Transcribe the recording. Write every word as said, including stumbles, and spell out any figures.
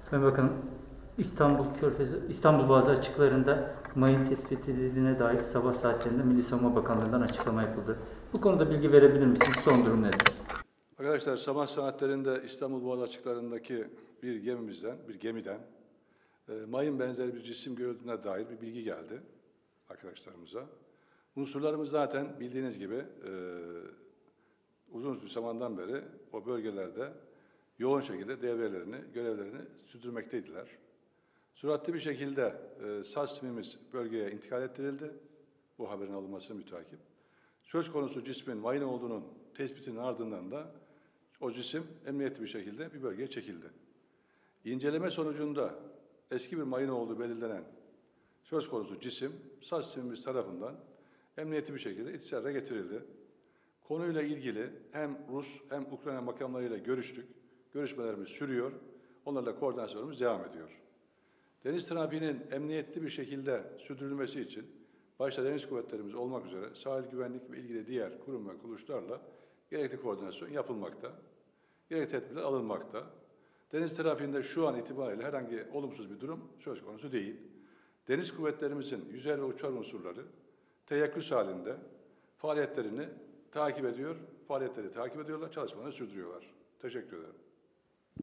Sayın Bakanım, İstanbul Körfezi, İstanbul Boğazı açıklarında mayın tespit edildiğine dair sabah saatlerinde Milli Savunma Bakanlığı'ndan açıklama yapıldı. Bu konuda bilgi verebilir misiniz? Son durum nedir? Arkadaşlar, sabah saatlerinde İstanbul Boğazı açıklarındaki bir gemimizden, bir gemiden e, mayın benzeri bir cisim görüldüğüne dair bir bilgi geldi arkadaşlarımıza. Unsurlarımız zaten bildiğiniz gibi e, uzun bir zamandan beri o bölgelerde yoğun şekilde devrelerini, görevlerini sürdürmekteydiler. Süratli bir şekilde e, SASİM'imiz bölgeye intikal ettirildi. Bu haberin alınması mütakip. Söz konusu cismin mayın olduğunun tespitinin ardından da o cisim emniyetli bir şekilde bir bölgeye çekildi. İnceleme sonucunda eski bir mayın olduğu belirlenen söz konusu cisim SASİM'imiz tarafından emniyetli bir şekilde istismara getirildi. Konuyla ilgili hem Rus hem Ukrayna makamlarıyla görüştük. Görüşmelerimiz sürüyor. Onlarla koordinasyonumuz devam ediyor. Deniz trafiğinin emniyetli bir şekilde sürdürülmesi için başta deniz kuvvetlerimiz olmak üzere sahil güvenlik ve ilgili diğer kurum ve kuruluşlarla gerekli koordinasyon yapılmakta, gerekli tedbirler alınmakta. Deniz trafiğinde şu an itibariyle herhangi olumsuz bir durum söz konusu değil. Deniz kuvvetlerimizin yüzer ve uçar unsurları teyakkuz halinde faaliyetlerini takip ediyor, faaliyetleri takip ediyorlar, çalışmalarını sürdürüyorlar. Teşekkür ederim.